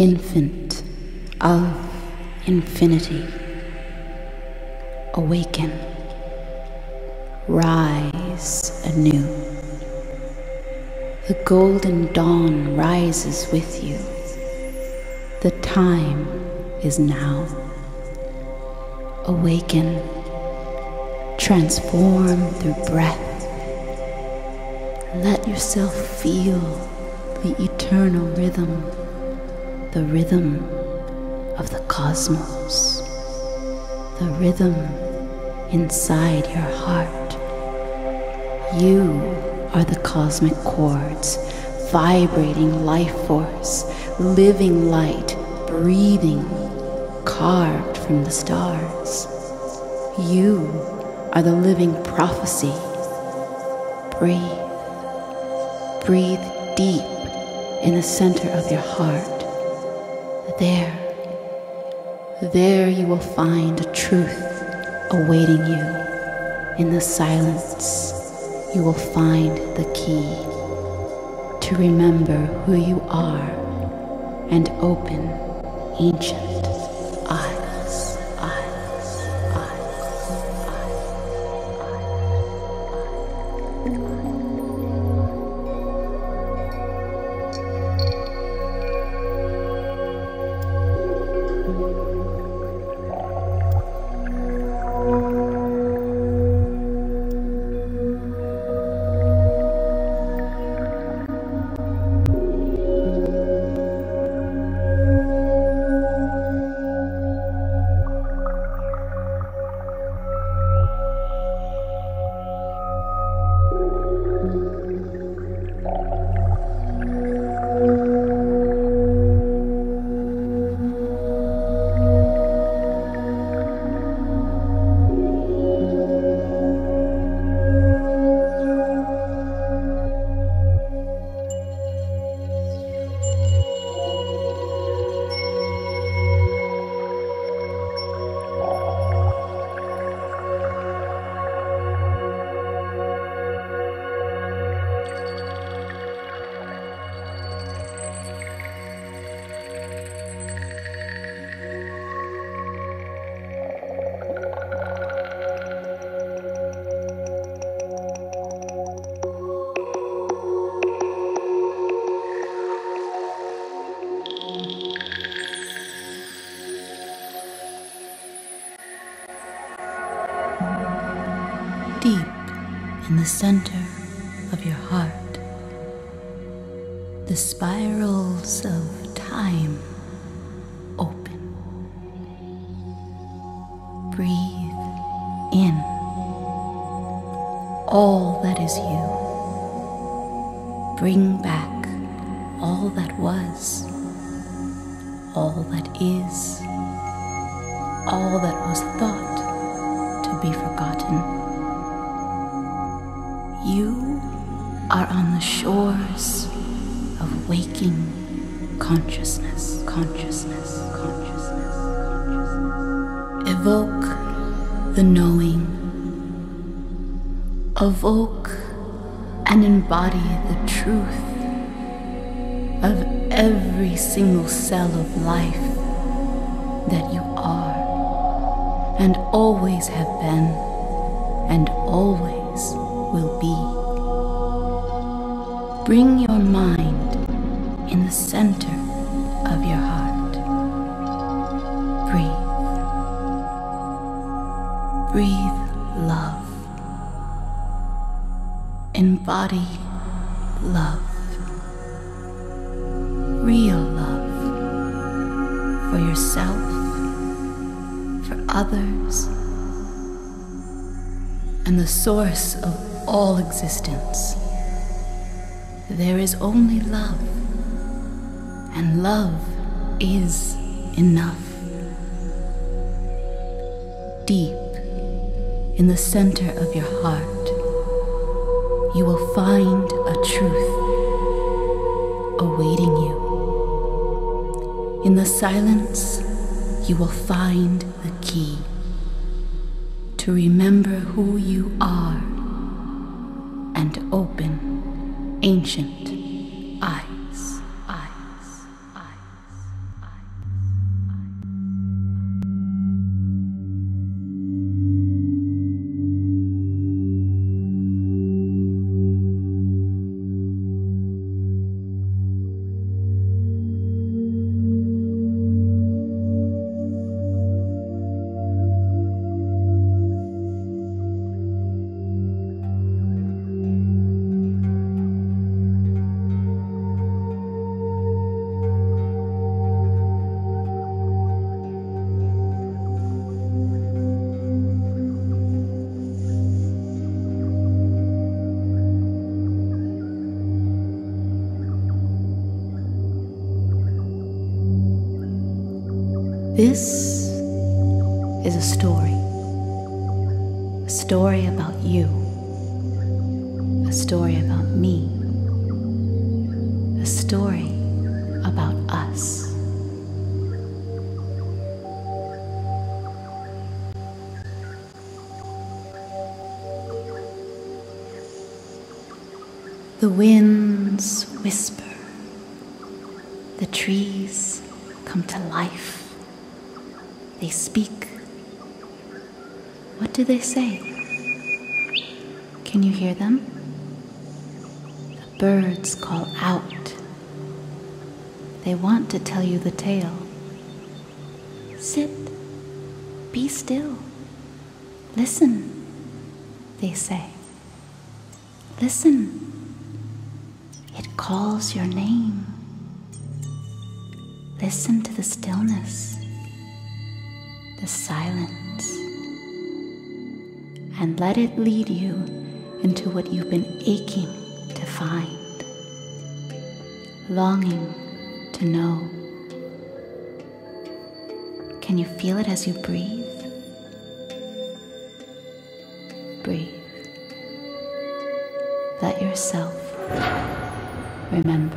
infant of infinity. Awaken, rise anew. The golden dawn rises with you. The time is now. Awaken, transform through breath. Let yourself feel the eternal rhythm, the rhythm of the cosmos, the rhythm inside your heart. You are the cosmic chords, vibrating life force, living light, breathing, carved from the stars. You are the living prophecy. Breathe. Breathe deep in the center of your heart. There you will find a truth awaiting you. In the silence, you will find the key to remember who you are and open ancient eyes. Deep in the center of your heart, the spirals of time open. Breathe in all that is you. Bring back all that was, all that is, all that was thought to be forgotten. You are on the shores of waking consciousness. Evoke the knowing. Evoke and embody the truth of every single cell of life that you are and always have been and always will be. Bring your mind in the center of your heart. Breathe. Breathe love. Embody love. Real love for yourself, for others, and the source of all existence. There is only love, and love is enough. Deep in the center of your heart, you will find a truth awaiting you. In the silence, you will find the key to remember who you are and open ancient eyes. This is a story about you, a story about me, a story about us. The winds whisper, the trees come to life, they speak. What do they say? Can you hear them? The birds call out. They want to tell you the tale. Sit, be still, listen, they say. Listen, it calls your name. Listen to the stillness, the silence, and let it lead you into what you've been aching to find, longing to know. Can you feel it as you breathe? Breathe. Let yourself remember.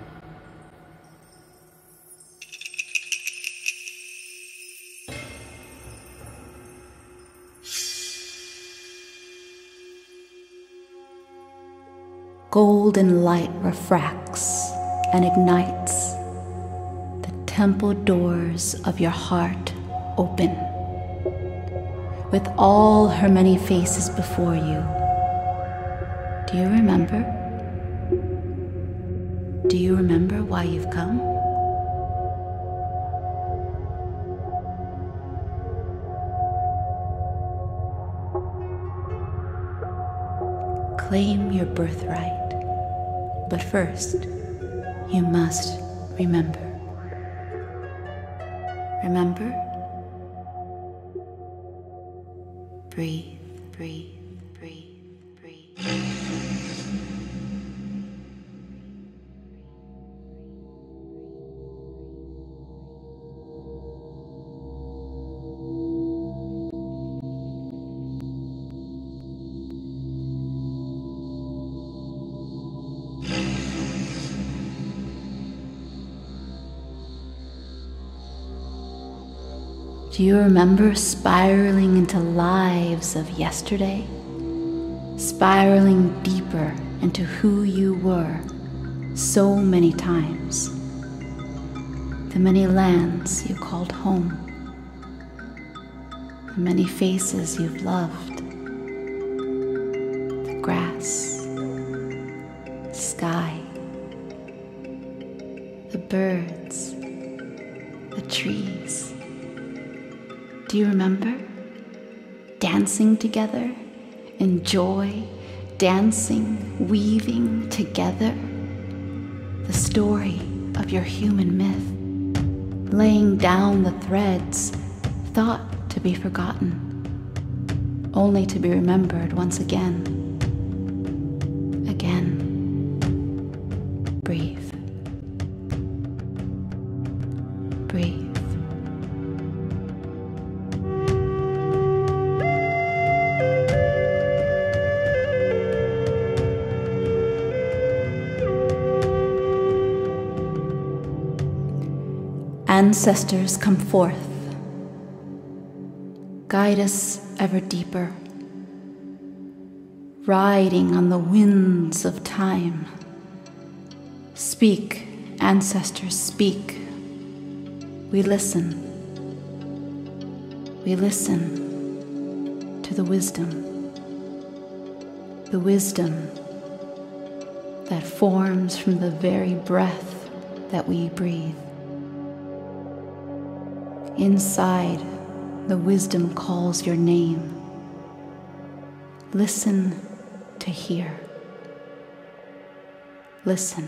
Golden light refracts and ignites. The temple doors of your heart open, with all her many faces before you. Do you remember? Do you remember why you've come? Claim your birthright. But first, you must remember. Remember? Breathe, breathe, breathe, breathe. Do you remember spiraling into lives of yesterday? Spiraling deeper into who you were so many times. The many lands you called home. The many faces you've loved. The grass, the sky, the birds, the trees. Do you remember dancing together in joy, dancing, weaving together the story of your human myth, laying down the threads thought to be forgotten, only to be remembered once again. Again. Breathe. Breathe. Ancestors, come forth. Guide us ever deeper, riding on the winds of time. Speak, ancestors, speak. We listen. We listen to the wisdom that forms from the very breath that we breathe. Inside, the wisdom calls your name. Listen to hear. Listen.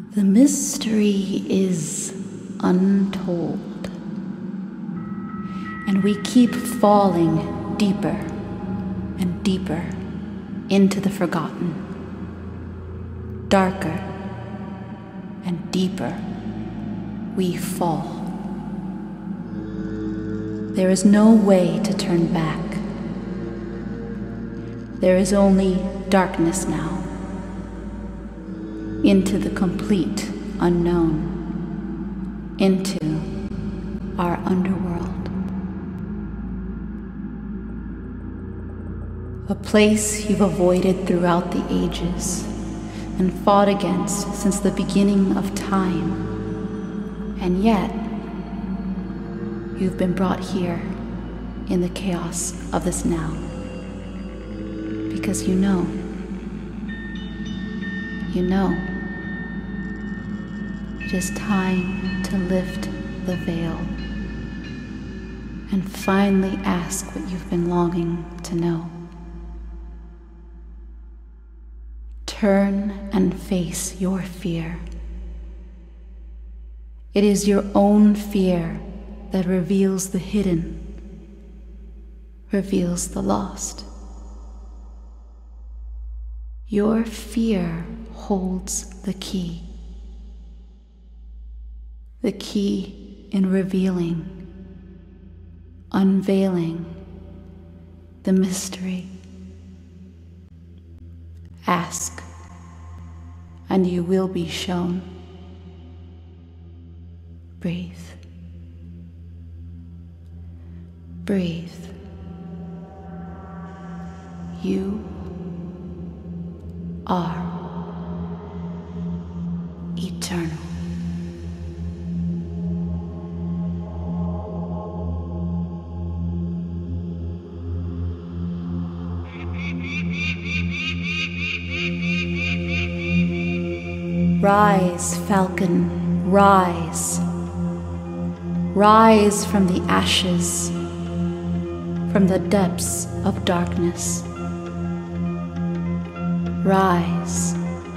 The mystery is untold, and we keep falling deeper and deeper into the forgotten, darker and deeper we fall. There is no way to turn back. There is only darkness now, into the complete unknown, into our underworld. A place you've avoided throughout the ages and fought against since the beginning of time. And yet, you've been brought here in the chaos of this now. Because you know, it is time to lift the veil and finally ask what you've been longing to know. Turn and face your fear. It is your own fear that reveals the hidden, reveals the lost. Your fear holds the key in revealing, unveiling the mystery. Ask, and you will be shown. Breathe. Breathe. You are eternal. Rise, falcon, rise. Rise from the ashes, from the depths of darkness. Rise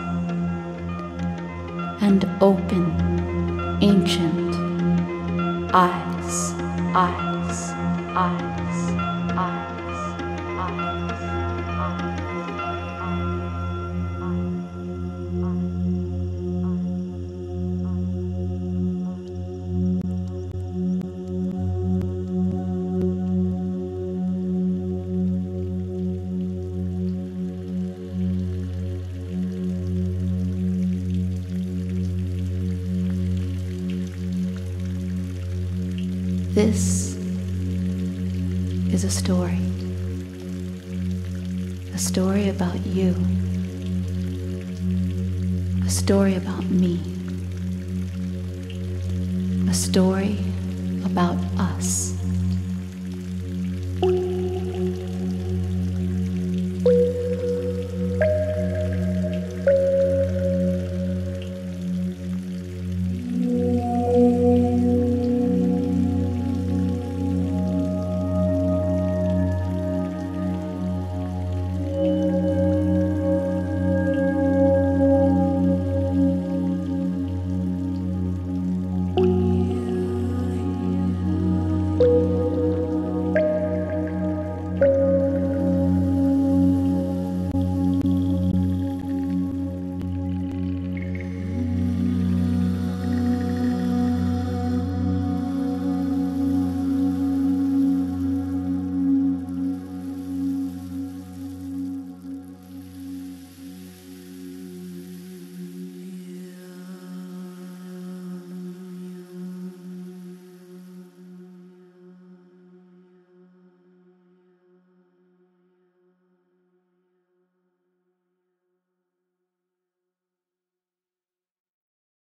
and open ancient eyes, eyes, eyes, eyes, eyes. This is a story about you, a story about me, a story about us.